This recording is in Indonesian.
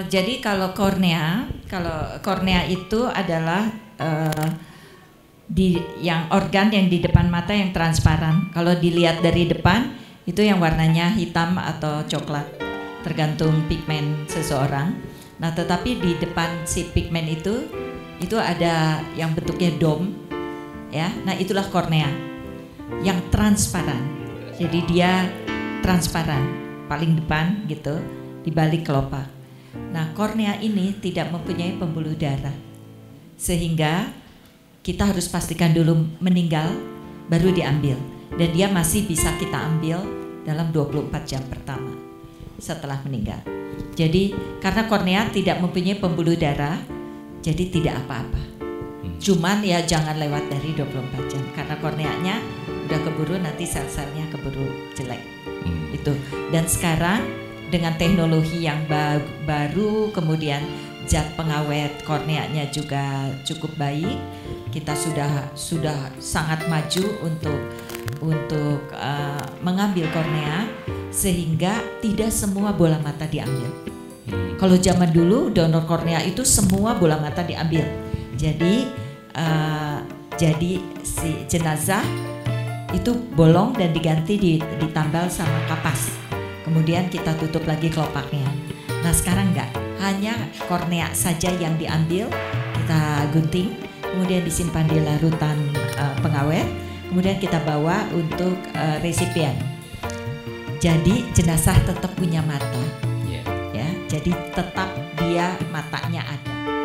Jadi kalau kornea itu adalah yang organ yang di depan mata yang transparan. Kalau dilihat dari depan itu yang warnanya hitam atau coklat, tergantung pigmen seseorang. Nah, tetapi di depan si pigmen itu ada yang bentuknya dome, ya. Nah, itulah kornea yang transparan. Jadi dia transparan, paling depan gitu, di balik kelopak. Nah, kornea ini tidak mempunyai pembuluh darah, sehingga kita harus pastikan dulu meninggal, baru diambil. Dan dia masih bisa kita ambil dalam 24 jam pertama setelah meninggal. Jadi karena kornea tidak mempunyai pembuluh darah, jadi tidak apa-apa. Cuman ya jangan lewat dari 24 jam, karena korneanya udah keburu, nanti sel-selnya keburu jelek. Itu. Dan sekarang dengan teknologi yang baru, kemudian zat pengawet korneanya juga cukup baik, kita sudah sangat maju untuk mengambil kornea, sehingga tidak semua bola mata diambil. Kalau zaman dulu donor kornea itu semua bola mata diambil. Jadi si jenazah itu bolong dan diganti ditambal sama kapas. Kemudian kita tutup lagi kelopaknya. Nah, sekarang enggak, hanya kornea saja yang diambil, kita gunting, kemudian disimpan di larutan pengawet, kemudian kita bawa untuk resipien. Jadi jenazah tetap punya mata, ya. Jadi tetap dia matanya ada.